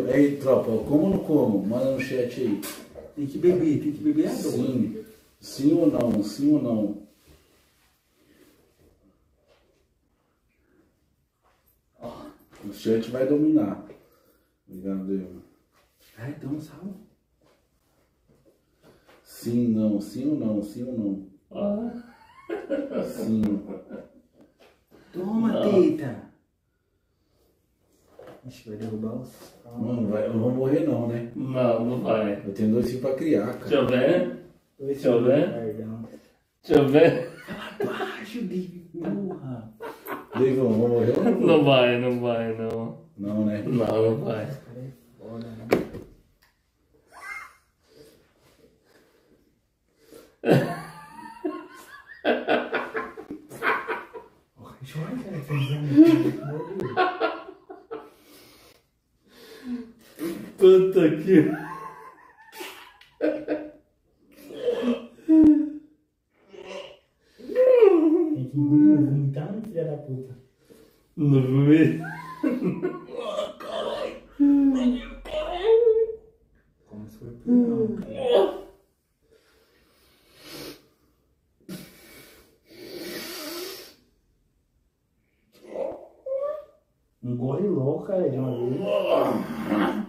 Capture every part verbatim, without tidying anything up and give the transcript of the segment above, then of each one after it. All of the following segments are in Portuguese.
Aí, tropa, como ou não como? Manda no chat aí. Tem que beber, tem que beber água. Sim. Sim ou não? Sim ou não? O chat vai dominar. Obrigado. Ah, então sal. Sim, não. Sim ou não? Sim ou não? Ah. Sim. Toma, Não. teta. Acho que vai derrubar os... Mano, vai, eu não vou morrer não, né? Não, não vai. Eu tenho dois filhos pra criar, cara. Deixa eu ver. Deixa eu ver. Perdão. Deixa eu ver. Abaixo, David. Porra. Deivão, vou morrer ou não vou? Não vai, não vai, não. Não, né? Não, não vai. Esse cara é foda, né? Chora, cara, você não Puta que... Tem que engolir o vomitar, não, filha da puta. Não vi. Como se for não, cara. Engole logo, cara, de uma vez.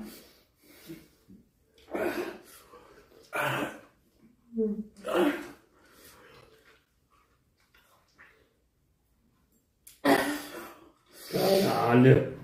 Caralho.